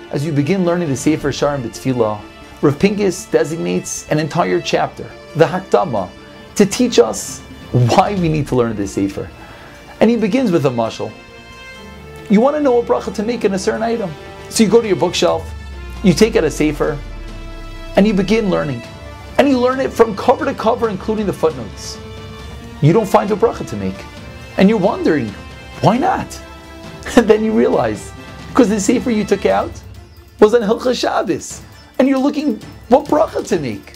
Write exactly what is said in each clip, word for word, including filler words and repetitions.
as you begin learning the Sefer Sharim B'Tfilah, Rav Pincus designates an entire chapter, the Hakdama, to teach us why we need to learn this Sefer. And he begins with a mashal. You want to know a bracha to make in a certain item. So you go to your bookshelf, you take out a Sefer, and you begin learning. And you learn it from cover to cover, including the footnotes. You don't find a bracha to make. And you're wondering, why not? And then you realize, because the Sefer you took out was on Hilchas Shabbos. And you're looking, what bracha to make?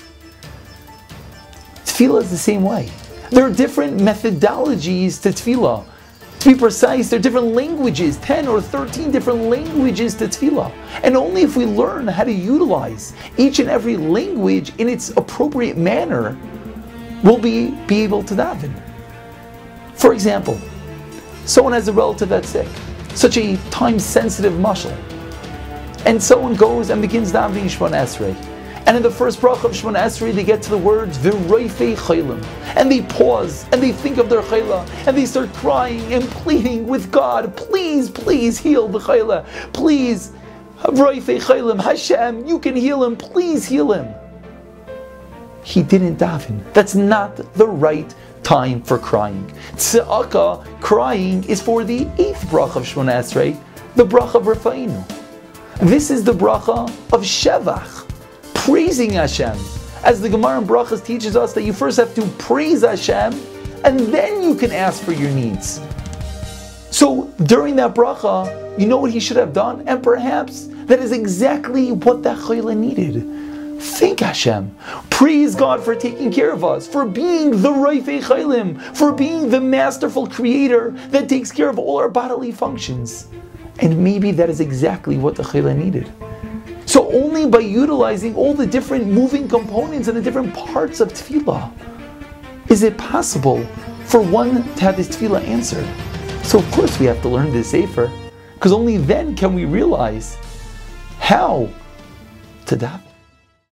Tefillah is the same way. There are different methodologies to tefillah. To be precise, there are different languages, ten or thirteen different languages to tefillah. And only if we learn how to utilize each and every language in its appropriate manner, will we be able to daven. For example, someone has a relative that's sick, such a time-sensitive mashal, and someone goes and begins davening Shemona Esrei. And in the first bracha of Shemona Esrei, they get to the words V'roifei chaylim, and they pause and they think of their chayla, and they start crying and pleading with God, please, please heal the chayla, please, V'roifei chaylim, Hashem, you can heal him, please heal him. He didn't daven. That's not the right time for crying. Tzedakah, crying, is for the eighth bracha of Shemona Esrei, the bracha of Rafa'inu. This is the bracha of Shevach, praising Hashem. As the Gemara in Brachas teaches us that you first have to praise Hashem, and then you can ask for your needs. So during that bracha, you know what he should have done? And perhaps that is exactly what that chayla needed. Thank Hashem. Praise God for taking care of us, for being the Roifei Chaylim, for being the masterful creator that takes care of all our bodily functions. And maybe that is exactly what the chayla needed. So only by utilizing all the different moving components and the different parts of tefillah is it possible for one to have this tefillah answered. So of course we have to learn this Sefer, because only then can we realize how to daven.